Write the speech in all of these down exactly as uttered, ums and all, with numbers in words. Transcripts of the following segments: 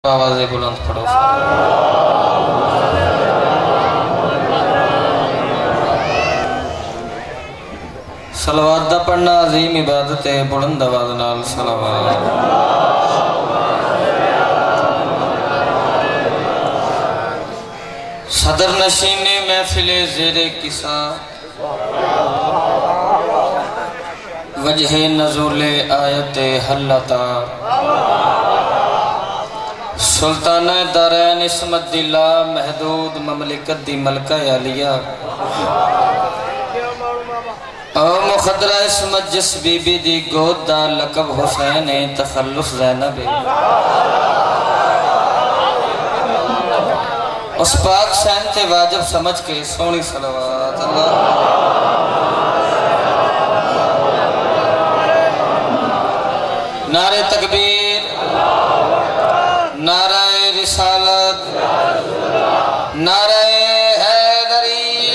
آواز بلند پڑھو صلوات دا پڑھنا عظیم عبادت ہے بلند آواز نال صلوات صدر نشین محفل زیر کسا وجہ نزول آیت حلتا سلطانہ دارین اسمت دلہ محدود مملکت دی ملکہ عالیہ او مخدرہ اسمت جس بی بی دی گود دا لقب حسین تخلص زینب اس پاک سینتے واجب سمجھ کے سونی صلوات اللہ نعرہ تکبیر نعرہ رسالت نعرہ حیدری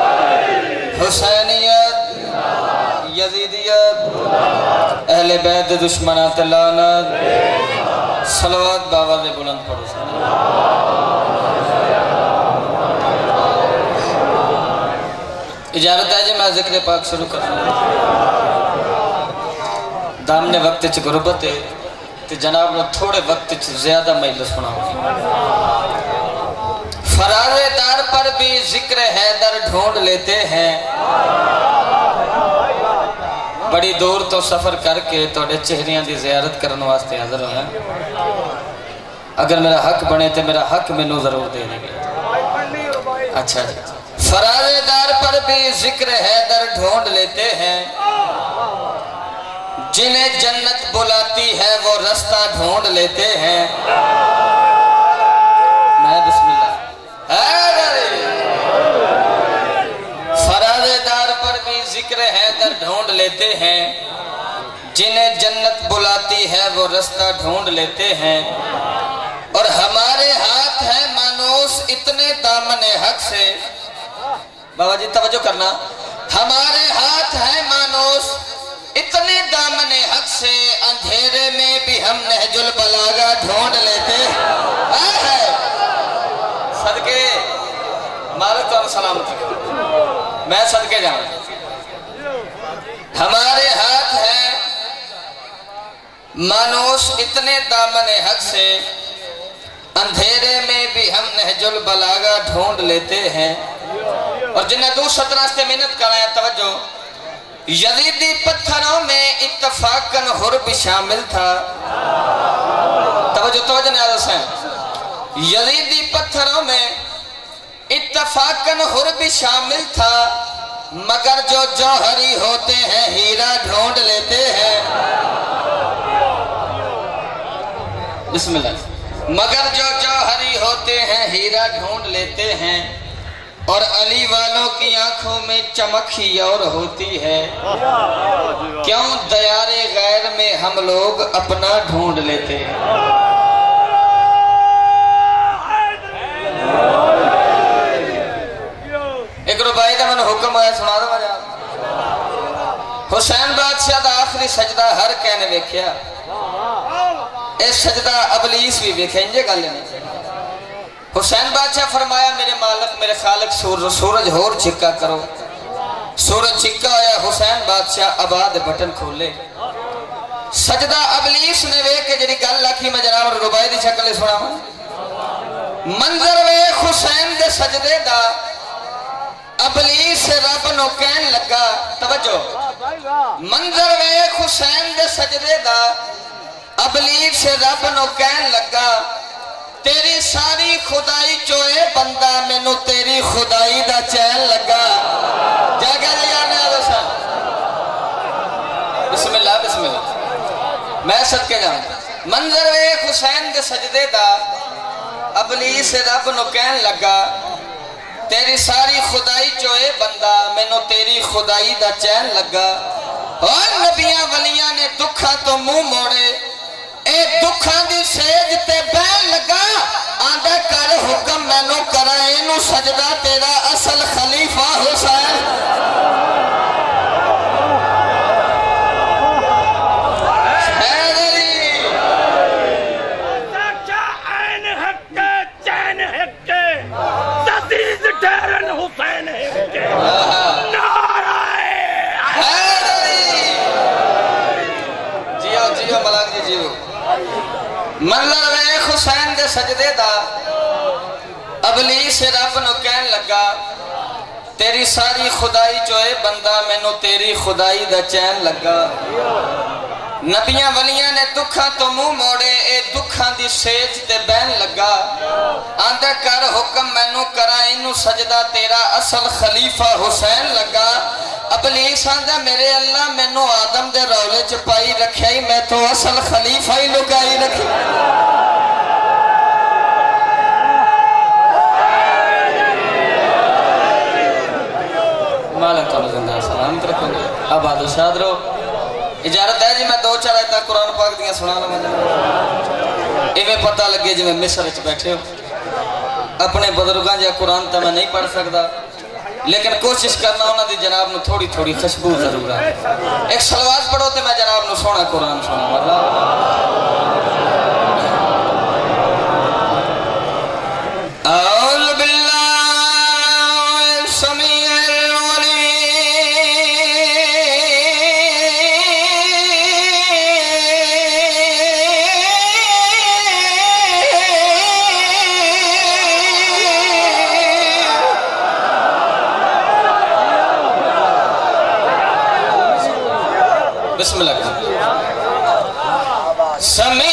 حسینیت یزیدیت اہل بیت دشمنات لعنت صلوات باواز بلند پڑھو اجازت ہے جی میں ذکر پاک شروع کروں دامنے وقت چھ غربت ہے تو جناب نے تھوڑے وقت چھ زیادہ مجلس سناؤں فراز دار پر بھی ذکر حیدر ڈھونڈ لیتے ہیں بڑی دور تو سفر کر کے توڑے چہریاں دی زیارت کرنے واسطے حاضر ہوئے اگر میرا حق بنے تو میرا حق میں نو ضرور دے دیں گے اچھا جی فراز دار پر بھی ذکر حیدر ڈھونڈ لیتے ہیں جنہیں جنت بلاتی ہے وہ رستہ ڈھونڈ لیتے ہیں میں بسم اللہ فراز دار پر بھی ذکر حیدر ڈھونڈ لیتے ہیں جنہیں جنت بلاتی ہے وہ رستہ ڈھونڈ لیتے ہیں اور ہمارے ہاتھ ہے مانوس اتنے دامن حق سے بابا جی توجہ کرنا ہمارے ہاتھ ہے مانوس اتنے دامن حق سے اندھیرے میں بھی ہم نہج البلاغہ ڈھونڈ لیتے ہیں صدقے مالک اور سلامت میں صدقے جاؤں ہمارے ہاتھ ہے مانوس اتنے دامن حق سے اندھیرے میں بھی ہم نہج البلاغہ ڈھونڈ لیتے ہیں اور جنہیں دو سترہ سے محنت کر رہے ہیں توجہ یزیدی پتھروں میں اتفاقاً حرب شامل تھا توجہ توجہ نیاز حسین یزیدی پتھروں میں اتفاقاً حرب شامل تھا مگر جو جوہری ہوتے ہیں ہیرا ڈھونڈ لیتے ہیں بسم اللہ مگر جو جوہری ہوتے ہیں ہیرا ڈھونڈ لیتے ہیں اور علی والوں کی آنکھوں میں چمک ہی اور ہوتی ہے کیوں دیار غیر میں ہم لوگ اپنا ڈھونڈ لیتے ہیں ایک ربائی دا میں نے حکم آیا سنا دو مجھے حسین بادشاہ دا آخری سجدہ ہر کہنے دیکھیا اس سجدہ ابلیس بھی دیکھیں انجے گا لینے حسین بادشاہ فرمایا میرے مالک میرے خالق سورج ہور چھکا کرو سورج چھکا ہویا حسین بادشاہ آباد بٹن کھولے سجدہ ابلیس نے وے کہ جڑی گل لکھی میں جناب ربائی دی شکل سنا منظر وے حسین دے سجدے دا ابلیس رب نو کہن لگا توجہ منظر وے حسین دے سجدے دا ابلیس رب نو کہن لگا تیری ساری خدائی چوئے بندہ میں نو تیری خدائی دا چین لگا جاگہ جانے آدھا بسم اللہ بسم اللہ میں صدقے جاؤں منظر وے حسین دے سجدے دا ابلیس رب نو کہن لگا تیری ساری خدائی چوئے بندہ میں نو تیری خدائی دا چین لگا اور نبیاں ولیاں نے دکھا تو منہ موڑے اے دکھاں دی سیج تے بین لگا آندھا کر حکم میں نو کرائے نو سجدہ تیرا اصل خلیفہ حسین حیدری ویخ حسین دے سجدے دا ابلیس رب نو کہن لگا تیری ساری خدائی جو ہے بندہ میں نو تیری خدائی دا چین لگا نبیاں ولیاں نے دکھاں تو منہ موڑے اے دکھاں دی سیج تے بین لگا آندہ کر حکم میں نو کرائیں نو سجدہ تیرا اصل خلیفہ حسین لگا ابلیس آندہ میرے اللہ میں نو آدم دے رولے چپائی رکھائی میں تو اصل خلیفہ ہی لگائی رکھی مالک تو زندہ سلامت رکھوں گے اب آدھو شاد رہو اجارت ہے جی میں دو چار آیتاں قرآن پاک دیاں سنا لوں میں ایویں پتہ لگے جی میں مصر وچ بیٹھے ہو اپنے بزرگاں جا قرآن تا میں نہیں پڑھ سکتا لیکن کوشش کرنا انہاں دی جناب نو تھوڑی تھوڑی خوشبو ضرور ہے ایک صلوات پڑھو تے میں جناب نو سونا قرآن سنا مطلب اعوذ باللہ السمیع بسم اللہ سمیع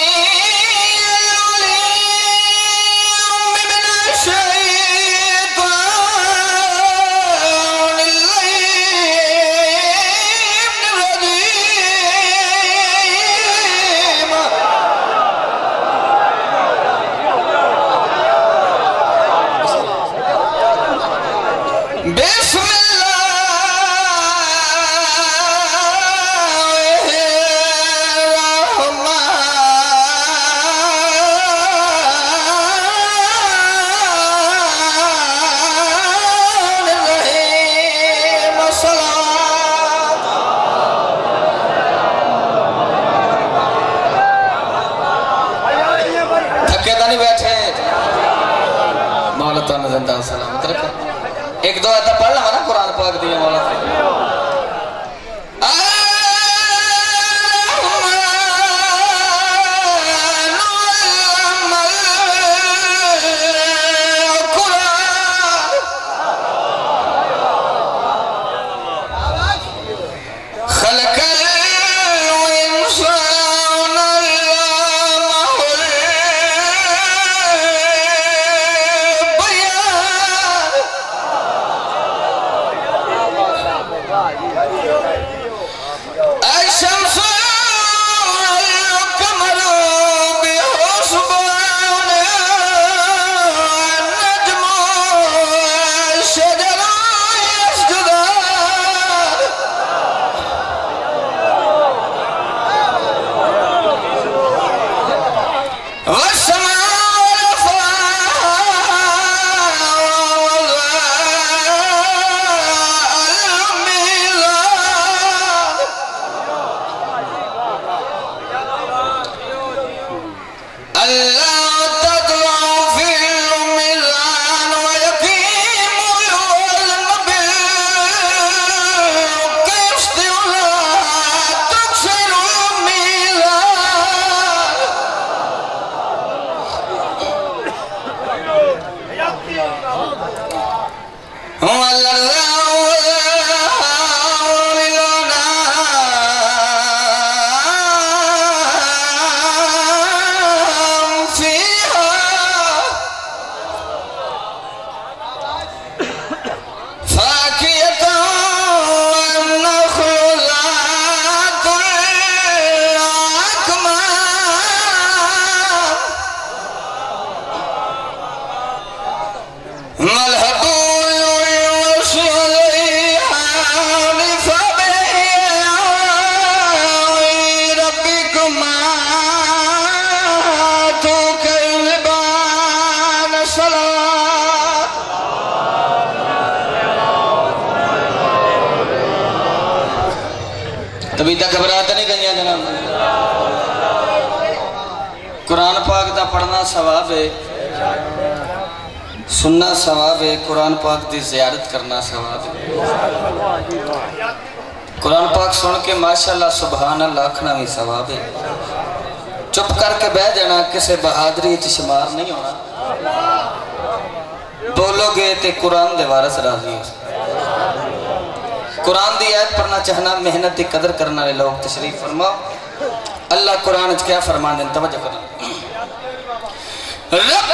سلامت رکھا ایک دو آیتہ پڑھ لہا نا قرآن پاک دیئے مولا سے تبھی تک گھبراہٹ نہیں گئی جناب قرآن پاک دا پڑھنا ثواب ہے سننا ثواب ہے قرآن پاک دی زیارت کرنا ثواب ہے قرآن پاک سن کے ماشاءاللہ سبحان اللہ آکھنا بھی ثواب ہے چپ کر کے بہ جانا کسے بہادری چ شمار نہیں ہونا بولو گے تے قرآن دے وارث راضی ہو قرآن دی آیت پڑھنا چاہنا محنت دی قدر کرنا لے لوگ تشریف فرماؤ اللہ قرآن اچھ کیا فرمان دیں توجہ کرنا رب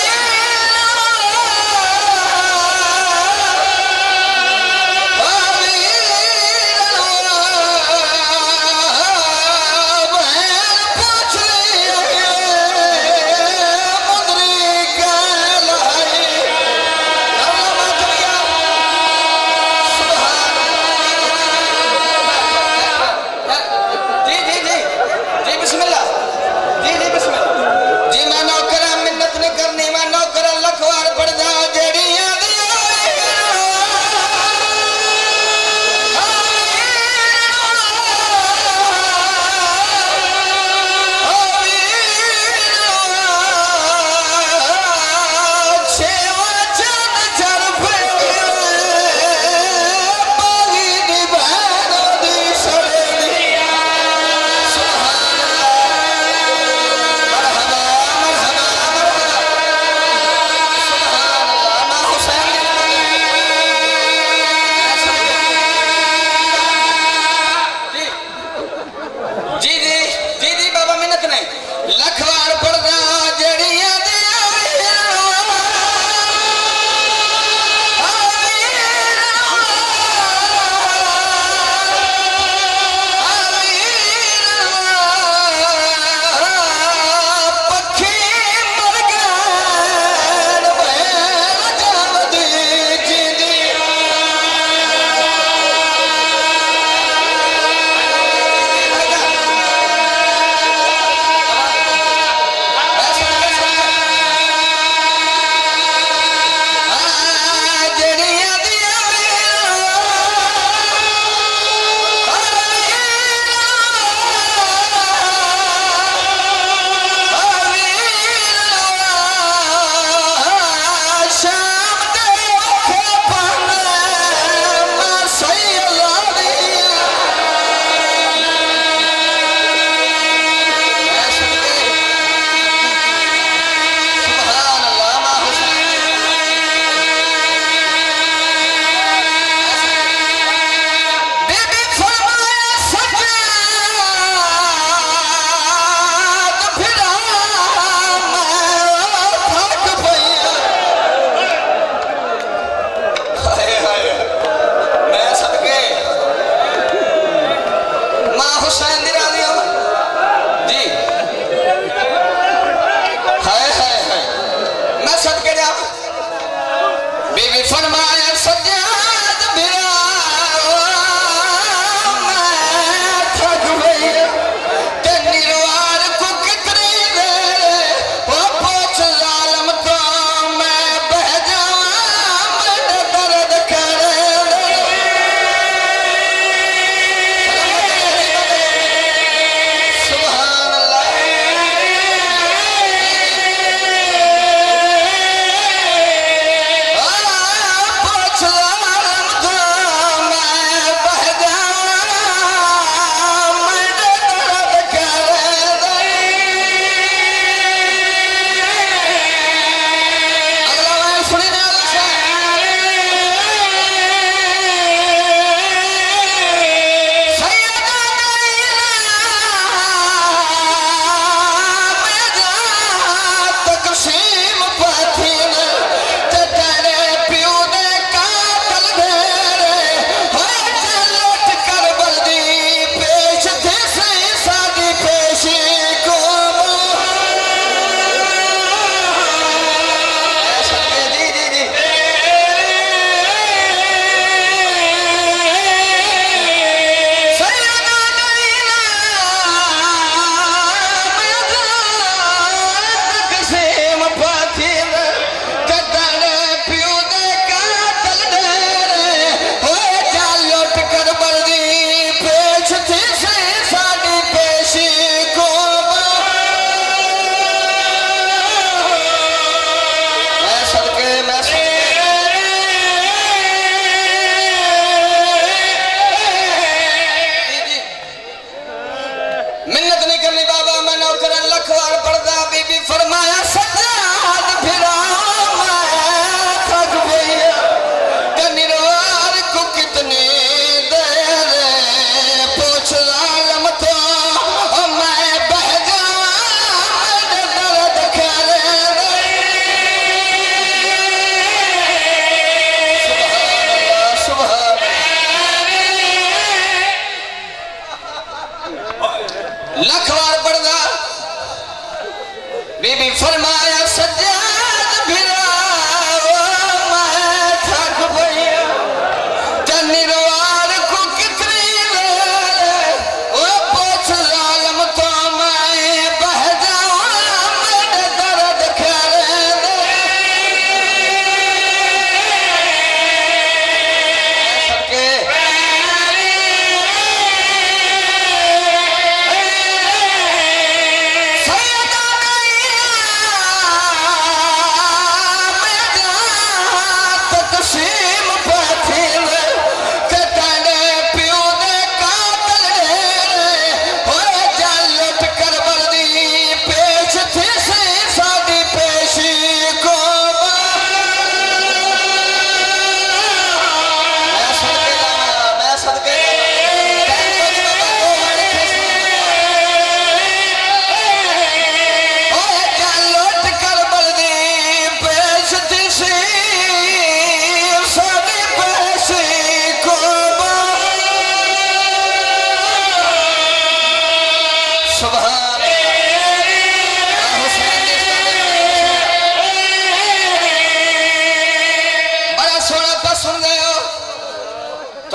Oh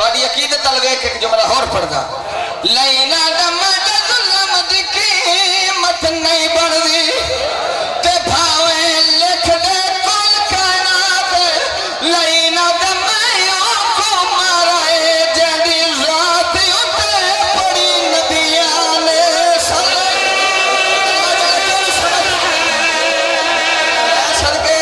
تھوڑی عقیدت الوے کے جملہ اور پڑھ دا لینا دمد ظلم دی قیمت نہیں بڑھ دی تے بھاویں لکھ دے کل کائنات لینا دمیوں کو مارائے جہدی ذات اترے پڑی نبیان صلی صدقے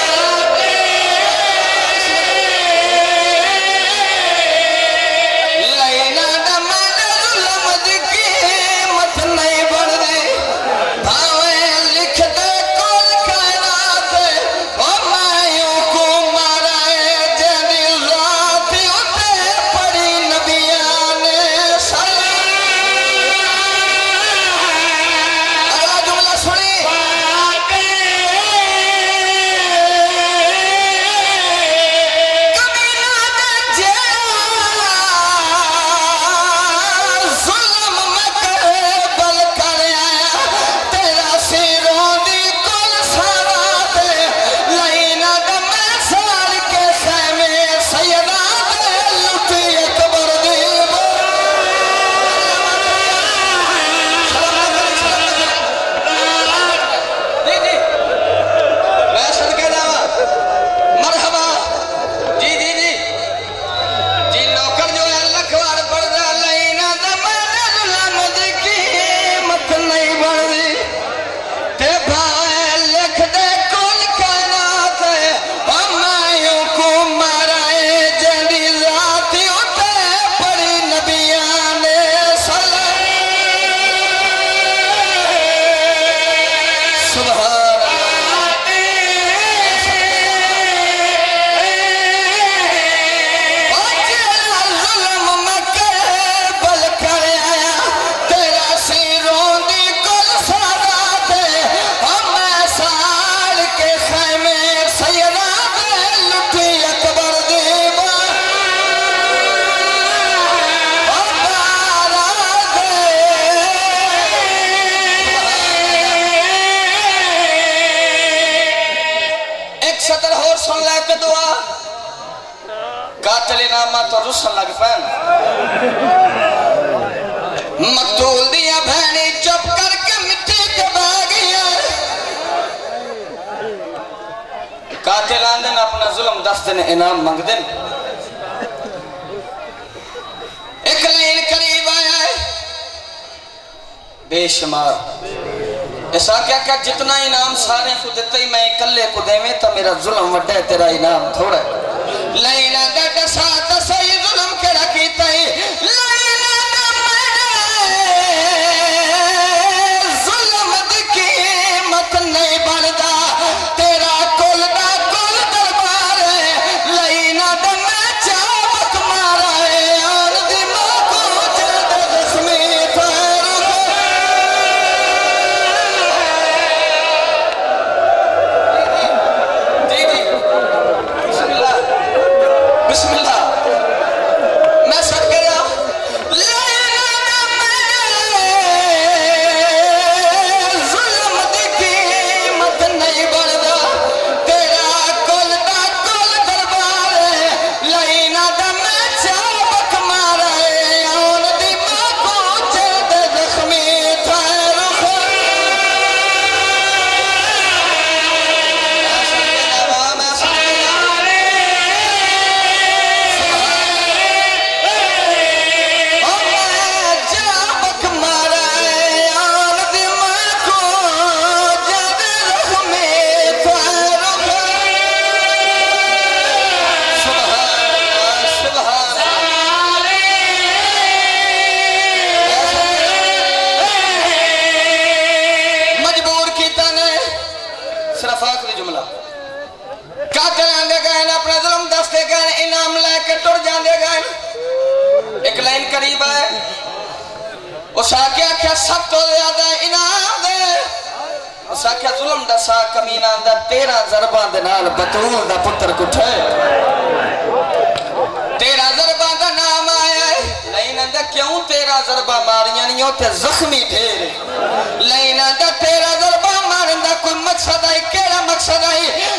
لینا دمد ظلم دی قیمت نہیں بڑھ دی بھاویں لکھ دے کل کائنات او مایوں کو مارائے جہدی ذات اترے پڑی نبیان صلی اگلا جملہ سنی کمینہ دے جیڑا ظلم میں کرے بل کر آیا تیرا سیروں دی کل سارا دے لینا دمے سار کے خیمے سیدہ دے لٹی اکبر دی جی جی میں صدقے جاواں مرحبا جی جی جی جی نوکر جو ہے لکھوار پڑھ دا لینا دمد ظلم دی قیمت نہیں بڑھ دی تے بھاویں لکھ دے کل کائنات او مایوں کو مارائے جہدی ذات اترے پڑی نبیان صلی سبحان ظلم میں کرے بل کر آیا تیرا سیروں دی کل سارا دے میں سال کے خیمے سیدہ دے لٹھی اکبر دی ایک سطر اور سن لے کے دعا قاتل نامہ تو رسن لگ پین مقتول دیا بہنی چپ کر کے مٹی کے باغیا قاتل آندن اپنا ظلم دست دن انعام منگ دن ایک لین قریب آیا ہے بے شمار ایسا کیا کہ جتنا انعام سارے کو دیتا ہی میں اکلے کو دے میں تا میرا ظلم وڈا ہے تیرا انعام تھوڑا ہے لینا دا دسا دسا یہ ظلم کے رکھیتا ہی لینا دا میں ظلم دی قیمت نہیں بڑھدا تیرا کل دا کل دربار ہے لینا دا میں چابک مارا ہے آن دی ماں کو جلد زخمی تھیر جی جی بسم اللہ بسم اللہ میں سب کے جاؤں لینا میں ظلم دی قیمت نہیں بڑھدا تیرا کل دا کل دربار ہے لینا دا میں چابک مارا ہے آن دی ماں کو جلد زخمی تھیر میں سب کے جاؤں جابک مارا آن دی ماں کو جلد زخمی تھیر سبحان سبحان مجبور کیتا نے صرف آخری جملہ قاتل آندے گئے اپنا ظلم دستے گئے انعام لے کے ٹر جاندے گئے ایک لائن قریب ہے اس آکیا کیا سب تو زیادہ انعام دے اس آکیا ظلم دا سا کمینہ دا تیرہ ضربان دے نال بطول دا پتر کٹھے تیرہ ضربان دا نام آیا ہے لینا دا کیوں تیرہ ضربان ماریاں نہیں ہوتے زخمی ڈھیر لینا دا تیرہ ضربان مارن دا کوئی مقصد آئی کیڑا مقصد آئی